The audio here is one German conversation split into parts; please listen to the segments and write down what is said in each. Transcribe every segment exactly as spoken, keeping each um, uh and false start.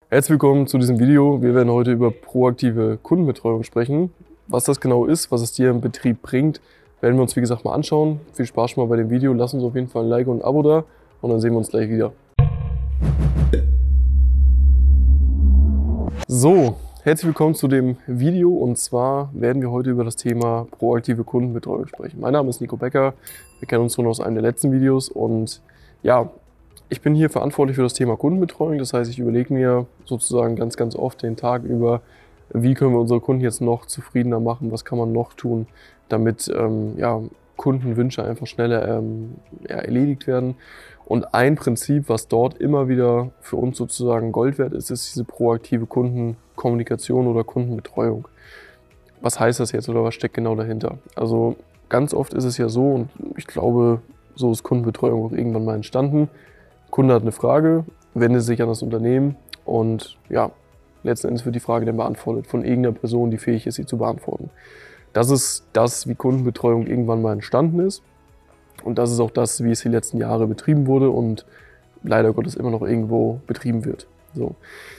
Herzlich willkommen zu diesem Video. Wir werden heute über proaktive Kundenbetreuung sprechen. Was das genau ist, was es dir im Betrieb bringt, werden wir uns wie gesagt mal anschauen. Viel Spaß schon mal bei dem Video. Lass uns auf jeden Fall ein Like und ein Abo da und dann sehen wir uns gleich wieder. So, herzlich willkommen zu dem Video und zwar werden wir heute über das Thema proaktive Kundenbetreuung sprechen. Mein Name ist Nico Becker. Wir kennen uns schon aus einem der letzten Videos und ja, ich bin hier verantwortlich für das Thema Kundenbetreuung. Das heißt, ich überlege mir sozusagen ganz, ganz oft den Tag über, wie können wir unsere Kunden jetzt noch zufriedener machen, was kann man noch tun, damit ähm, ja, Kundenwünsche einfach schneller ähm, ja, erledigt werden. Und ein Prinzip, was dort immer wieder für uns sozusagen Gold wert ist, ist diese proaktive Kundenkommunikation oder Kundenbetreuung. Was heißt das jetzt oder was steckt genau dahinter? Also ganz oft ist es ja so, und ich glaube, so ist Kundenbetreuung auch irgendwann mal entstanden. Kunde hat eine Frage, wendet sich an das Unternehmen und ja, letzten Endes wird die Frage dann beantwortet von irgendeiner Person, die fähig ist, sie zu beantworten. Das ist das, wie Kundenbetreuung irgendwann mal entstanden ist und das ist auch das, wie es die letzten Jahre betrieben wurde und leider Gottes immer noch irgendwo betrieben wird. So.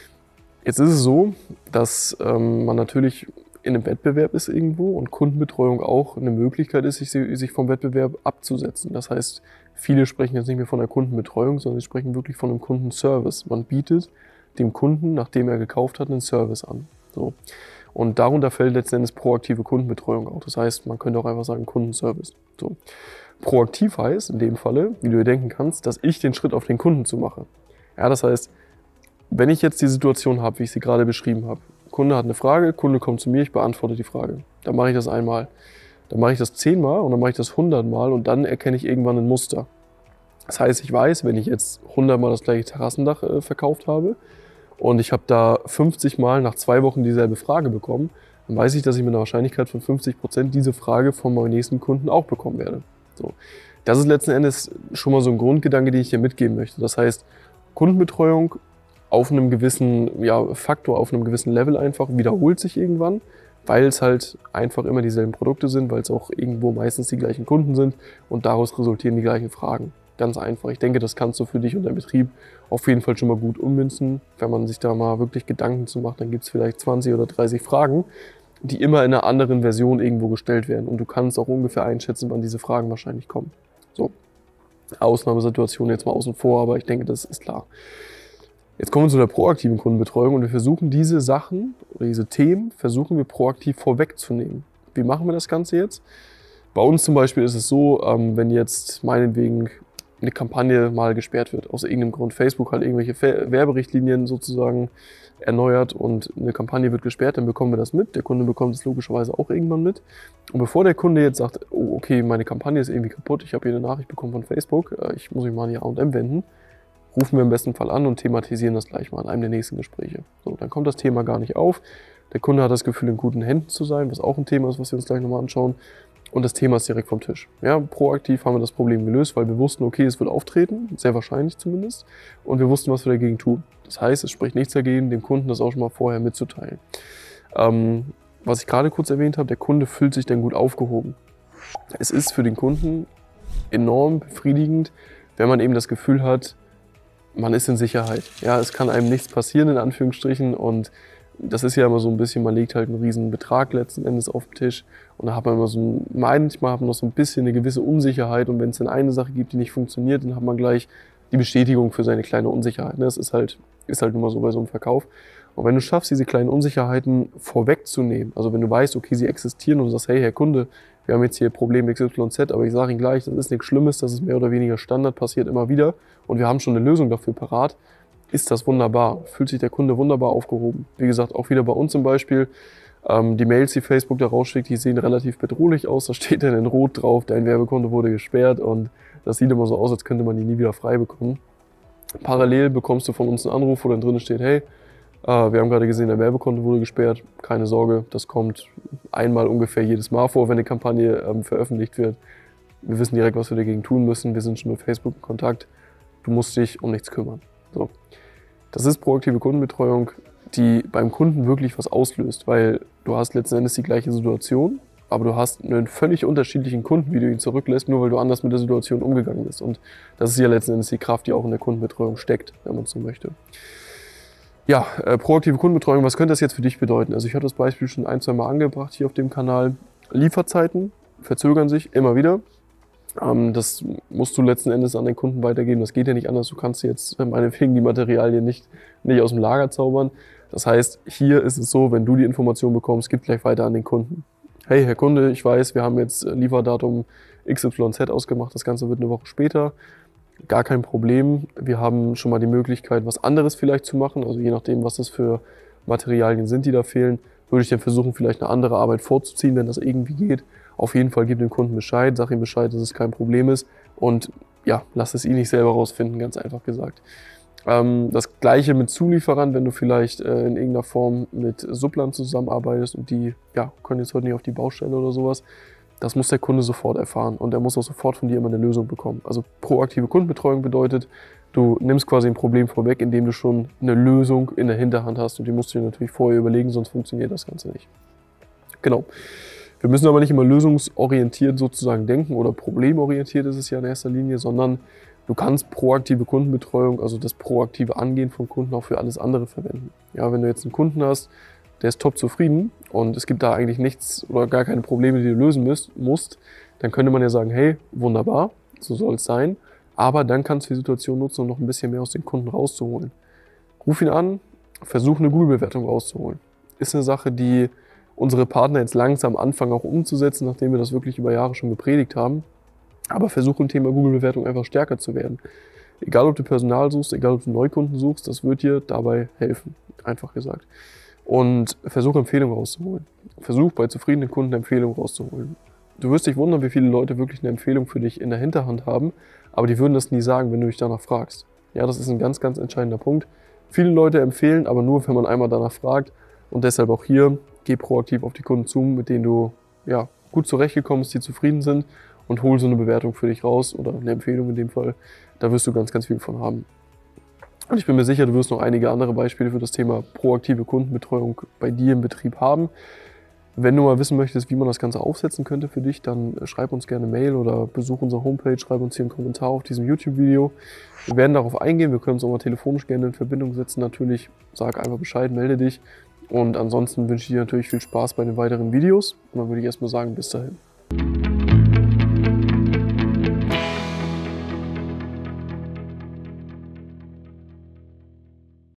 Jetzt ist es so, dass ähm, man natürlich in einem Wettbewerb ist irgendwo und Kundenbetreuung auch eine Möglichkeit ist, sich, sich vom Wettbewerb abzusetzen. Das heißt, viele sprechen jetzt nicht mehr von einer Kundenbetreuung, sondern sie sprechen wirklich von einem Kundenservice. Man bietet dem Kunden, nachdem er gekauft hat, einen Service an. So. Und darunter fällt letzten Endes proaktive Kundenbetreuung auch. Das heißt, man könnte auch einfach sagen Kundenservice. So. Proaktiv heißt in dem Falle, wie du dir denken kannst, dass ich den Schritt auf den Kunden zu mache. Ja, das heißt, wenn ich jetzt die Situation habe, wie ich sie gerade beschrieben habe, Kunde hat eine Frage, Kunde kommt zu mir, ich beantworte die Frage. Dann mache ich das einmal. Dann mache ich das zehnmal und dann mache ich das hundertmal und dann erkenne ich irgendwann ein Muster. Das heißt, ich weiß, wenn ich jetzt hundertmal das gleiche Terrassendach äh, verkauft habe und ich habe da fünfzig Mal nach zwei Wochen dieselbe Frage bekommen, dann weiß ich, dass ich mit einer Wahrscheinlichkeit von fünfzig Prozent diese Frage von meinem nächsten Kunden auch bekommen werde. So. Das ist letzten Endes schon mal so ein Grundgedanke, den ich hier mitgeben möchte. Das heißt, Kundenbetreuung auf einem gewissen ja, Faktor, auf einem gewissen Level einfach wiederholt sich irgendwann, weil es halt einfach immer dieselben Produkte sind, weil es auch irgendwo meistens die gleichen Kunden sind und daraus resultieren die gleichen Fragen. Ganz einfach. Ich denke, das kannst du für dich und deinen Betrieb auf jeden Fall schon mal gut ummünzen. Wenn man sich da mal wirklich Gedanken zu macht, dann gibt es vielleicht zwanzig oder dreißig Fragen, die immer in einer anderen Version irgendwo gestellt werden und du kannst auch ungefähr einschätzen, wann diese Fragen wahrscheinlich kommen. So, Ausnahmesituation jetzt mal außen vor, aber ich denke, das ist klar. Jetzt kommen wir zu der proaktiven Kundenbetreuung und wir versuchen diese Sachen oder diese Themen versuchen wir proaktiv vorwegzunehmen. Wie machen wir das Ganze jetzt? Bei uns zum Beispiel ist es so, wenn jetzt meinetwegen eine Kampagne mal gesperrt wird, aus irgendeinem Grund, Facebook hat irgendwelche Werberichtlinien sozusagen erneuert und eine Kampagne wird gesperrt, dann bekommen wir das mit. Der Kunde bekommt es logischerweise auch irgendwann mit. Und bevor der Kunde jetzt sagt, oh, okay, meine Kampagne ist irgendwie kaputt, ich habe hier eine Nachricht bekommen von Facebook, ich muss mich mal an die A und M wenden, rufen wir im besten Fall an und thematisieren das gleich mal in einem der nächsten Gespräche. So, dann kommt das Thema gar nicht auf. Der Kunde hat das Gefühl, in guten Händen zu sein, was auch ein Thema ist, was wir uns gleich nochmal anschauen. Und das Thema ist direkt vom Tisch. Ja, proaktiv haben wir das Problem gelöst, weil wir wussten, okay, es wird auftreten, sehr wahrscheinlich zumindest. Und wir wussten, was wir dagegen tun. Das heißt, es spricht nichts dagegen, dem Kunden das auch schon mal vorher mitzuteilen. Ähm, was ich gerade kurz erwähnt habe, der Kunde fühlt sich dann gut aufgehoben. Es ist für den Kunden enorm befriedigend, wenn man eben das Gefühl hat, man ist in Sicherheit. Ja, es kann einem nichts passieren, in Anführungsstrichen. Und das ist ja immer so ein bisschen, man legt halt einen riesen Betrag letzten Endes auf den Tisch. Und da hat man immer so ein, manchmal hat man noch so ein bisschen eine gewisse Unsicherheit. Und wenn es dann eine Sache gibt, die nicht funktioniert, dann hat man gleich die Bestätigung für seine kleine Unsicherheit. Das ist halt, ist halt immer so bei so einem Verkauf. Und wenn du schaffst, diese kleinen Unsicherheiten vorwegzunehmen, also wenn du weißt, okay, sie existieren und du sagst, hey, Herr Kunde, wir haben jetzt hier Problem X Y Z, aber ich sage Ihnen gleich, das ist nichts Schlimmes, das ist mehr oder weniger Standard, passiert immer wieder und wir haben schon eine Lösung dafür parat, ist das wunderbar, fühlt sich der Kunde wunderbar aufgehoben. Wie gesagt, auch wieder bei uns zum Beispiel, ähm, die Mails, die Facebook da rausschickt, die sehen relativ bedrohlich aus, da steht dann in Rot drauf, dein Werbekonto wurde gesperrt und das sieht immer so aus, als könnte man die nie wieder frei bekommen. Parallel bekommst du von uns einen Anruf, wo dann drin steht, hey, Uh, wir haben gerade gesehen, dein Werbekonto wurde gesperrt. Keine Sorge, das kommt einmal ungefähr jedes Mal vor, wenn eine Kampagne ähm, veröffentlicht wird. Wir wissen direkt, was wir dagegen tun müssen. Wir sind schon mit Facebook in Kontakt. Du musst dich um nichts kümmern. So. Das ist proaktive Kundenbetreuung, die beim Kunden wirklich was auslöst, weil du hast letzten Endes die gleiche Situation, aber du hast einen völlig unterschiedlichen Kunden, wie du ihn zurücklässt, nur weil du anders mit der Situation umgegangen bist. Und das ist ja letzten Endes die Kraft, die auch in der Kundenbetreuung steckt, wenn man so möchte. Ja, äh, proaktive Kundenbetreuung, was könnte das jetzt für dich bedeuten? Also ich habe das Beispiel schon ein, zwei Mal angebracht hier auf dem Kanal. Lieferzeiten verzögern sich immer wieder. Ähm, das musst du letzten Endes an den Kunden weitergeben. Das geht ja nicht anders. Du kannst jetzt meinetwegen die Materialien nicht, nicht aus dem Lager zaubern. Das heißt, hier ist es so, wenn du die Information bekommst, gib gleich weiter an den Kunden. Hey, Herr Kunde, ich weiß, wir haben jetzt Lieferdatum X Y Z ausgemacht. Das Ganze wird eine Woche später. Gar kein Problem. Wir haben schon mal die Möglichkeit, was anderes vielleicht zu machen. Also je nachdem, was das für Materialien sind, die da fehlen, würde ich dann versuchen, vielleicht eine andere Arbeit vorzuziehen, wenn das irgendwie geht. Auf jeden Fall gib dem Kunden Bescheid, sag ihm Bescheid, dass es kein Problem ist und ja, lass es ihn nicht selber rausfinden, ganz einfach gesagt. Ähm, das Gleiche mit Zulieferern, wenn du vielleicht äh, in irgendeiner Form mit Supplern zusammenarbeitest und die ja, können jetzt heute nicht auf die Baustelle oder sowas. Das muss der Kunde sofort erfahren und er muss auch sofort von dir immer eine Lösung bekommen. Also proaktive Kundenbetreuung bedeutet, du nimmst quasi ein Problem vorweg, indem du schon eine Lösung in der Hinterhand hast und die musst du dir natürlich vorher überlegen, sonst funktioniert das Ganze nicht. Genau. Wir müssen aber nicht immer lösungsorientiert sozusagen denken oder problemorientiert ist es ja in erster Linie, sondern du kannst proaktive Kundenbetreuung, also das proaktive Angehen von Kunden auch für alles andere verwenden. Ja, wenn du jetzt einen Kunden hast, der ist top zufrieden und es gibt da eigentlich nichts oder gar keine Probleme, die du lösen müsst, musst, dann könnte man ja sagen, hey, wunderbar, so soll es sein, aber dann kannst du die Situation nutzen, um noch ein bisschen mehr aus dem Kunden rauszuholen. Ruf ihn an, versuch eine Google-Bewertung rauszuholen. Ist eine Sache, die unsere Partner jetzt langsam anfangen auch umzusetzen, nachdem wir das wirklich über Jahre schon gepredigt haben. Aber versuch im Thema Google-Bewertung einfach stärker zu werden. Egal, ob du Personal suchst, egal, ob du Neukunden suchst, das wird dir dabei helfen, einfach gesagt. Und versuch Empfehlungen rauszuholen. Versuch bei zufriedenen Kunden Empfehlungen rauszuholen. Du wirst dich wundern, wie viele Leute wirklich eine Empfehlung für dich in der Hinterhand haben, aber die würden das nie sagen, wenn du dich danach fragst. Ja, das ist ein ganz, ganz entscheidender Punkt. Viele Leute empfehlen, aber nur, wenn man einmal danach fragt. Und deshalb auch hier, geh proaktiv auf die Kunden zu, mit denen du ja, gut zurechtgekommen bist, die zufrieden sind und hol so eine Bewertung für dich raus oder eine Empfehlung in dem Fall. Da wirst du ganz, ganz viel von haben. Und ich bin mir sicher, du wirst noch einige andere Beispiele für das Thema proaktive Kundenbetreuung bei dir im Betrieb haben. Wenn du mal wissen möchtest, wie man das Ganze aufsetzen könnte für dich, dann schreib uns gerne eine Mail oder besuch unsere Homepage, schreib uns hier einen Kommentar auf diesem YouTube-Video. Wir werden darauf eingehen, wir können uns auch mal telefonisch gerne in Verbindung setzen. Natürlich, sag einfach Bescheid, melde dich. Und ansonsten wünsche ich dir natürlich viel Spaß bei den weiteren Videos. Und dann würde ich erstmal sagen, bis dahin.